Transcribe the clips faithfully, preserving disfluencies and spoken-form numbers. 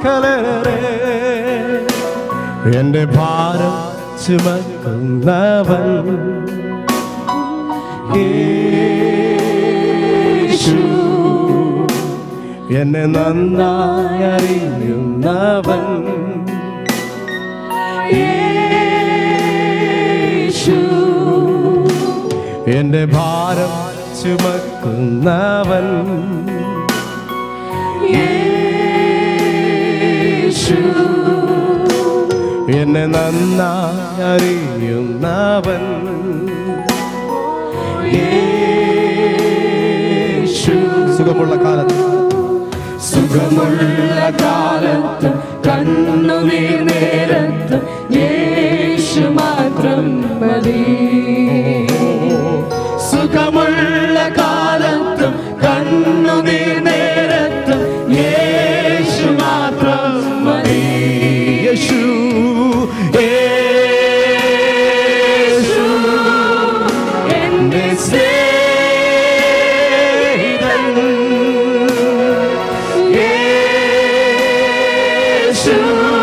കലരേ എന്റെ ഭാരം ചുമക്കുന്നവൻ യേശു എന്നെ നന്നായി അറിയുന്നവൻ യേശു എന്റെ ഭാരം ചുമക്കുന്നവൻ യേശു എന്നെ നന്നായി അറിയുന്നവൻ യേശു സുഖമുള്ള കാലത്ത് സുഖമുള്ള കാലത്ത് കണ്ണുനീർ നേരത്ത് യേശു മാത്രം മതി സുഖമുള്ള കാലത്ത് കണ്ണുനീർ നേരത്ത് യേശു മാത്രം മതി യേശു യേശു എന്റെ സ്നേഹിതൻ യേശു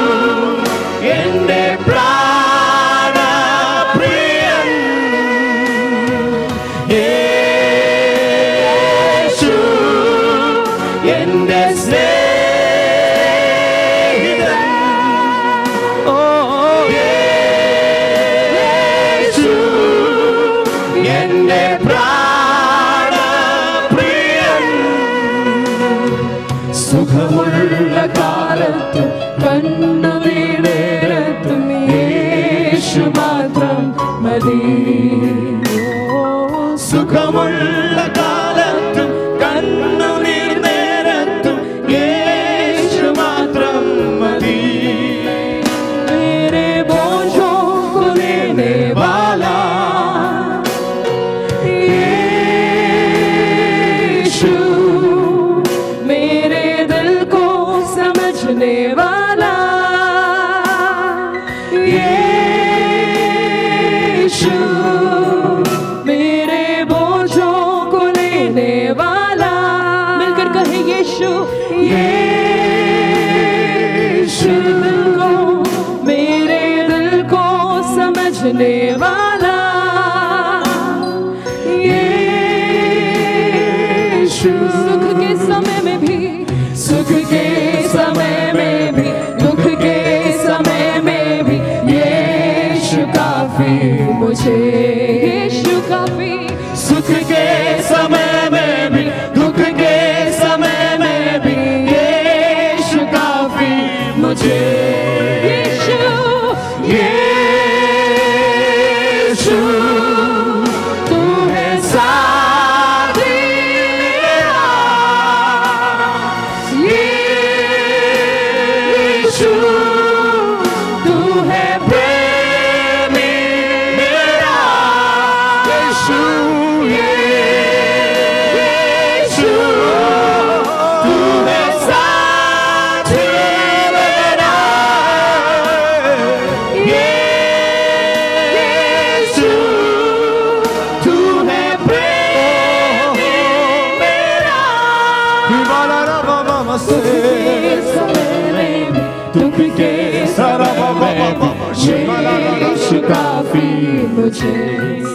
എന്റെ പ്രാണപ്രിയൻ യേശു എന്റെ സ്നേഹിതൻ ഓ യേശു എന്റെ പ്രാണപ്രിയൻ സുഖമുള്ള കാലത്ത് കണ്ണുനീർ നേരത്തും യേശു മാത്രം മതി സുഖമുള്ള കാലത്തും കണ്ണുനീർ നേരത്തും യേശു മാത്രം മതി മേരെ ബോझों को लेने वाला യേശു मेरे दिल को समझने वाला यीशु मेरे बोझों को लेने वाला मिलकर कहे यीशु यीशु दिल को मेरे दिल को समझने वाला यीशु सुख के समय में भी सुख के समय में भी दुख के समय में भी यीशु काफी मुझे यीशु काफी सुख के समय में भी दुख के समय में भी यीशु काफी मुझे यीशु यीशु तू है साथी मेरा यीशु तू है प्रेमी मेरा यीशु यीशु तू है साथी मेरा यीशु तू है प्रेमी मेरा दुख के समय में यीशु काफी मुझे